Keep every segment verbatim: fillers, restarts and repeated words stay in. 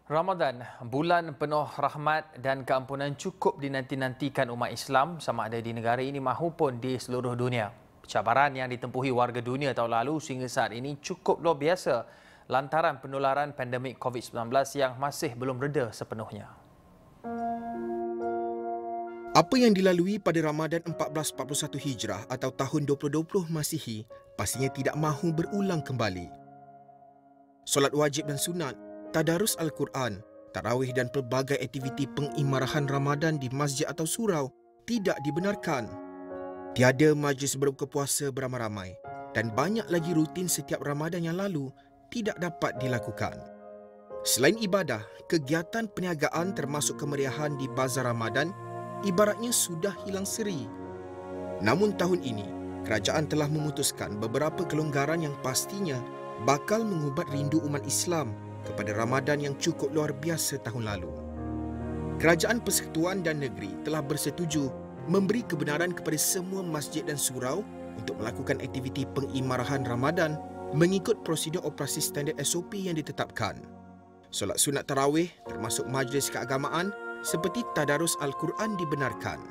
Ramadan, bulan penuh rahmat dan keampunan cukup dinanti-nantikan umat Islam sama ada di negara ini mahupun di seluruh dunia. Cabaran yang ditempuhi warga dunia tahun lalu sehingga saat ini cukup luar biasa lantaran penularan pandemik covid sembilan belas yang masih belum reda sepenuhnya. Apa yang dilalui pada Ramadan empat belas empat puluh satu Hijrah atau tahun dua ribu dua puluh Masihi pastinya tidak mahu berulang kembali. Solat wajib dan sunat, tadarus Al-Quran, tarawih dan pelbagai aktiviti pengimarahan Ramadan di masjid atau surau tidak dibenarkan. Tiada majlis berbuka puasa beramai-ramai dan banyak lagi rutin setiap Ramadan yang lalu tidak dapat dilakukan. Selain ibadah, kegiatan perniagaan termasuk kemeriahan di bazar Ramadan ibaratnya sudah hilang seri. Namun tahun ini, kerajaan telah memutuskan beberapa kelonggaran yang pastinya bakal mengubat rindu umat Islam kepada Ramadan yang cukup luar biasa tahun lalu. Kerajaan Persekutuan dan Negeri telah bersetuju memberi kebenaran kepada semua masjid dan surau untuk melakukan aktiviti pengimarahan Ramadan mengikut prosedur operasi standard S O P yang ditetapkan. Solat sunat tarawih termasuk majlis keagamaan seperti tadarus Al-Quran dibenarkan.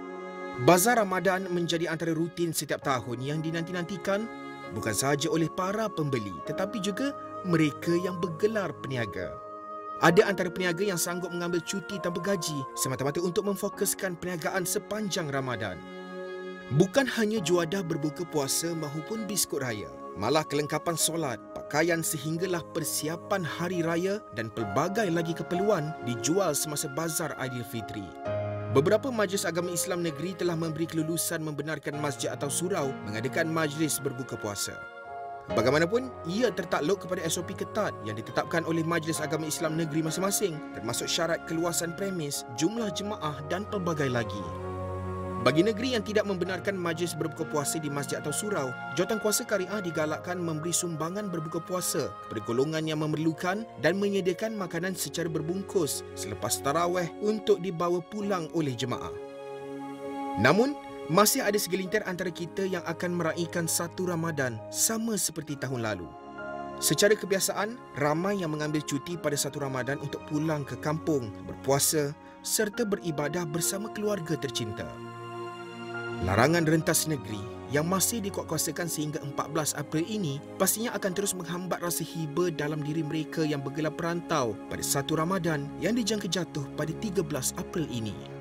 Bazar Ramadan menjadi antara rutin setiap tahun yang dinanti-nantikan bukan sahaja oleh para pembeli tetapi juga mereka yang bergelar peniaga. Ada antara peniaga yang sanggup mengambil cuti tanpa gaji semata-mata untuk memfokuskan perniagaan sepanjang Ramadan. Bukan hanya juadah berbuka puasa mahupun biskut raya, malah kelengkapan solat, pakaian sehinggalah persiapan hari raya dan pelbagai lagi keperluan dijual semasa bazar Aidilfitri. Beberapa majlis agama Islam negeri telah memberi kelulusan membenarkan masjid atau surau mengadakan majlis berbuka puasa. Bagaimanapun, ia tertakluk kepada S O P ketat yang ditetapkan oleh Majlis Agama Islam negeri masing-masing termasuk syarat keluasan premis, jumlah jemaah dan pelbagai lagi. Bagi negeri yang tidak membenarkan majlis berbuka puasa di masjid atau surau, jawatankuasa Syariah digalakkan memberi sumbangan berbuka puasa kepada golongan yang memerlukan dan menyediakan makanan secara berbungkus selepas tarawih untuk dibawa pulang oleh jemaah. Namun, masih ada segelintir antara kita yang akan meraihkan satu Ramadan sama seperti tahun lalu. Secara kebiasaan, ramai yang mengambil cuti pada satu Ramadan untuk pulang ke kampung, berpuasa serta beribadah bersama keluarga tercinta. Larangan rentas negeri yang masih dikuatkuasakan sehingga empat belas April ini pastinya akan terus menghambat rasa hiba dalam diri mereka yang bergelar perantau pada satu Ramadan yang dijangka jatuh pada tiga belas April ini.